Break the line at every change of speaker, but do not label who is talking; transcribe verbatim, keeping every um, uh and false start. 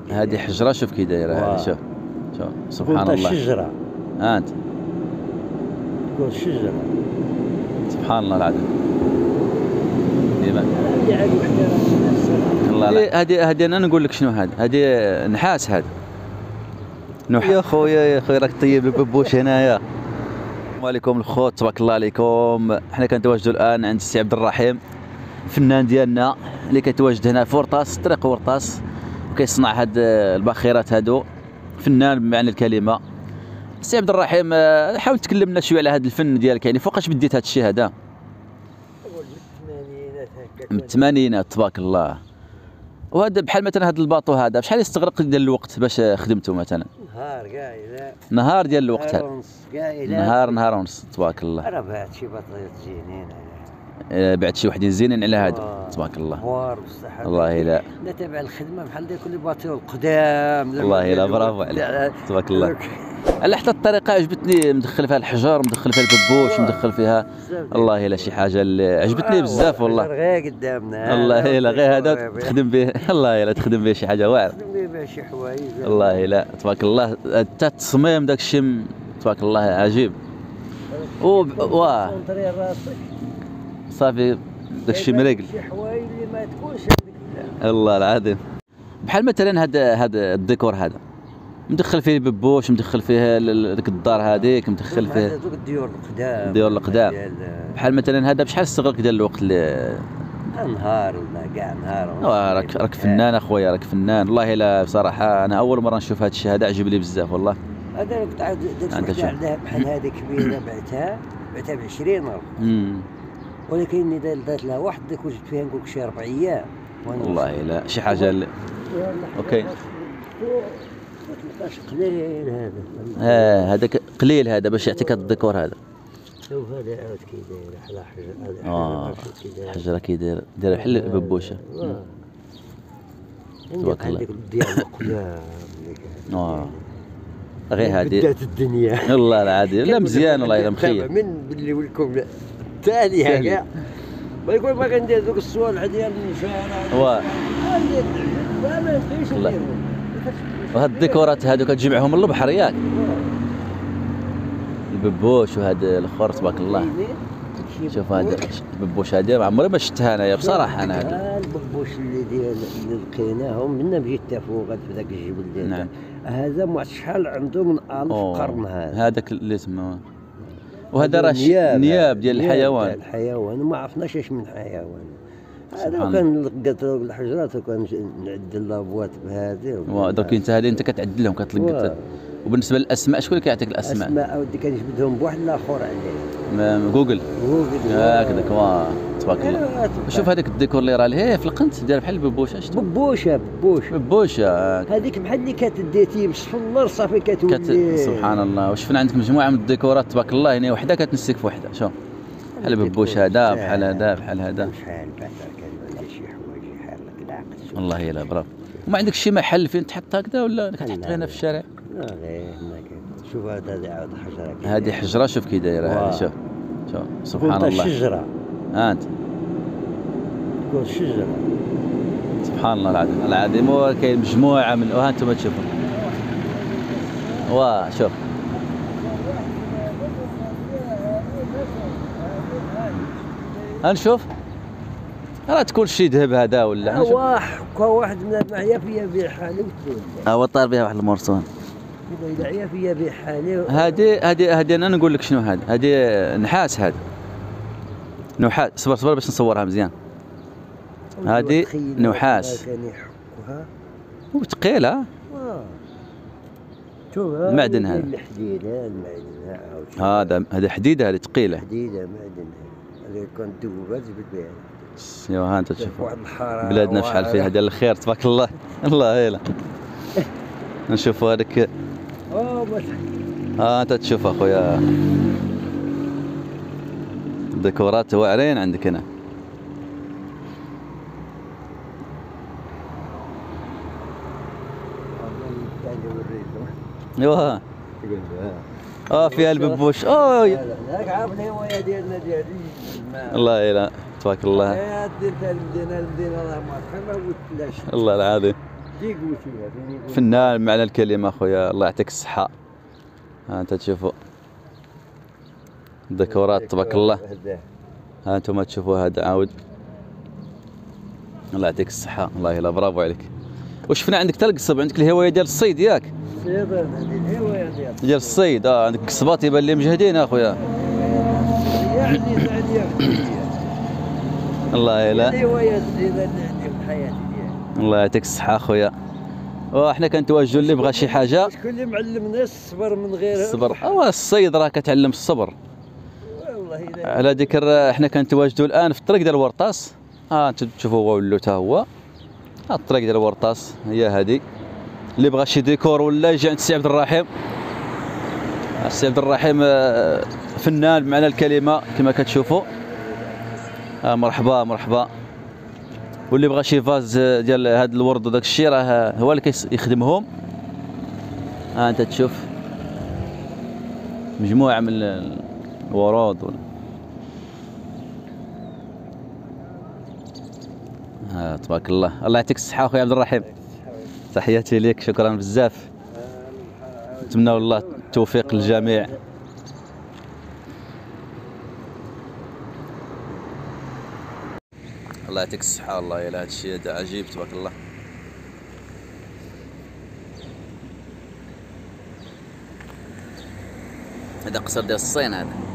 هذه حجره شوف كي دايره هذه شوف شوف سبحان الله
شجره
ها انت
تقول شجره
سبحان الله العظيم ديما
الله.
هذه هذه انا نقول لك شنو هذا هذه نحاس هذا نح... يا خويا يا خويا راك طيب الببوش هنايا. السلام عليكم الخوت تبارك الله عليكم. حنا كنتواجدوا الان عند السي عبد الرحيم الفنان ديالنا اللي كيتواجد هنا في ورطاس طريق ورطاس وكيصنع هاد الباخرات هادو فنان بمعنى الكلمه. السي عبد الرحيم حاول تكلم لنا شويه على هذا الفن ديالك يعني فوقاش بديت هذا الشيء هذا؟ من الثمانينات تبارك الله. وهذا بحال مثلا هذا الباطو هذا بشحال يستغرق ديال الوقت باش خدمته مثلا؟
نهار كاع لا
نهار ديال الوقت
نهار ونص كاع
نهار نهار ونص تبارك الله.
راه بعت شي باطيات زينين
بعت شي وحدين زينين على هذا تبارك الله.
بوار بصح
والله لا
لا تابع الخدمه بحال ديك كل باطيو القدام.
والله لا برافو عليك تبارك الله. على حتى الطريقه عجبتني مدخل فيها الحجر مدخل فيها الببوش مدخل فيها والله الا شي حاجه اللي عجبتني بزاف والله.
غير قدامنا
والله الا غير هذا تخدم به الله الا تخدم به شي حاجه واعره
تخدم به شي حوايج
والله لا تبارك الله. حتى التصميم داك الشيء تبارك الله عجيب. و واه صافي داك الشيء مريقل
شي حوايج اللي ما تكونش
الله العظيم. بحال مثلا هذا هذا الديكور هذا مدخل فيه ببوش مدخل فيه ديك الدار هذيك مدخل فيه
دوك الديور القدام
الديور القدام بحال مثلا هذا بشحال استغرق ديال الوقت اللي
نهار ولا كاع نهار.
راك راك فنان اخويا راك فنان والله الا بصراحه انا اول مره نشوف هذا الشيء هذا عجبني بزاف والله.
هذا كنت عاد داك بحال هذه كبيره بعتها بعتها ب عشرين ألف ولكن اذا دات لها واحد ديك وجدت فيها نقول لك شي اربع ايام
والله لا شي حاجه اللي اوكي
قليل هذا
اه هذاك قليل هذا باش يعطيك هذا الديكور هذا.
شوف هذا عاود كي داير على حجر
اه حجره كي داير داير بحال الببوشه
تبارك الله. ديال قدام
اه غير هذه
بدات الدنيا
والله العظيم لا مزيان والله الا مخير
من باللي ولكم التالي كاع ما يقول ما كندير دوك الصوالح ديال الشارع
واه
ما نبقيش نديرهم.
وهاد الديكورات هادو كتجمعهم من البحر ياك الببوش وهذا الاخر تبارك الله. شوف هذا الببوش هذا ما عمري ما شفتها انايا بصراحه. انا هذا
الببوش اللي ديال اللي لقيناهم منا مشيت فوق في ذاك الجبل ديال
نعم.
هذا ما شحال عنده من ألف قرن هذا
هذاك اللي تما وهذا راه نياب ديال الحيوان
ديال الحيوان وما عرفناش اش من حيوان. هذا كان لقيت الحجرات وكان نعدل لابوات بهذه
ودرك انت هذه انت كتعدلهم كتلقط. وبالنسبه للاسماء شكون اللي كيعطيك الاسماء؟
الاسماء اودي كنجبدهم بواحد الاخر عليه
جوجل
جوجل
هكذاك واه تبارك الله. شوف هذاك الديكور اللي راه لهيه في القنت داير بحال الببوشه شفتو؟
ببوشه ببوشه
ببوشه
هذيك بحال اللي كتديتي بالصفر صافي كتولي
كت... سبحان الله. وشفنا عندك مجموعه من الديكورات تبارك الله يعني وحده كتنسك في وحده. شوف بحال الببوش هذا بحال هذا بحال هذا
شحال بعدا كندير شي حوايج يحال لك العقل
والله الا برافو. وما عندك شي محل فين تحط هكذا ولا كتحط هنا في الشارع؟
لا غير هناك. شوف هذا عاود حجره
هذه حجره شوف كي دايره هذه شوف شوف سبحان الله.
شجره
ها انت
تقول شجره
سبحان الله العظيم العظيم. وكاين مجموعه من وها انتم تشوفوا واه شوف هنشوف راه تكون شي ذهب هذا ولا
واحد واحد من المعيا فيها بيع حالي وتقول
هو طار بها واحد المرسون
اذا عيا فيها بيع حالي.
هذه هذه هذه انا نقول لك شنو هذا هذه نحاس هذا نحاس. صبر صبر باش نصورها مزيان. هذه نحاس وثقيله
اه شوف
المعدن هذا
الحديد المعدن
هذا هذا حديده هذه ثقيله
حديده معدن هذا كان دوبات جبت بها.
ايوا ها انت تشوف بلادنا شحال فيها ديال الخير تبارك الله. الله يلا نشوفوا هذاك ها انت تشوف اخويا الديكورات واعرين عندك هنا. ايوا اه فيها الببوش اه
هاك عرفني هوايه ديالنا ديال
الله يلا تبارك الله.
يا دير المدينه المدينه الله ما كان ما ودلاش
الله العظيم
دي قوتي
فنان معنى الكلمة اخويا، الله يعطيك الصحة. ها انت تشوفوا ديكورات تبارك الله. ها انتم تشوفوا هذا عاود، الله يعطيك الصحة. الله يلا برافو عليك. وشفنا عندك حتى القصب، عندك الهواية ديال الصيد ياك؟
الصيد عندي الهواية ديال
ديال الصيد. اه عندك قصبات يبان لي مجهدين اخويا.
يعني عندي
الله يلا
الهواية اللي عندي في حياتي ديالي.
الله يعطيك الصحة اخويا. وحنا كنتواجدوا اللي بغى شي حاجة.
شكون اللي معلمنا الصبر من غير
الصبر؟ اه الصيد راه كتعلم الصبر.
والله
على ذكر حنا كنتواجدوا الان في الطريق ديال ورطاس. ها انتم تشوفوا هو ولو حتى هو. ها الطريق ديال ورطاس هي هذه. اللي بغى شي ديكور ولا يجي عند السي عبد الرحيم. السي عبد الرحيم فنان بمعنى الكلمة كما كتشوفوا. آه مرحبا مرحبا. واللي بغى شي فاز ديال هذا الورد وداك الشيء راه هو اللي كيخدمهم. ها انت تشوف مجموعة من الورود. ها تبارك الله. الله يعطيك الصحة اخويا عبد الرحيم. تحياتي ليك، شكرا بزاف. نتمنى والله التوفيق للجميع. الله يعطيك الصحة. والله يلا هذا الشيء هذا عجيب تبارك الله. هذا قصر ديال الصين هذا.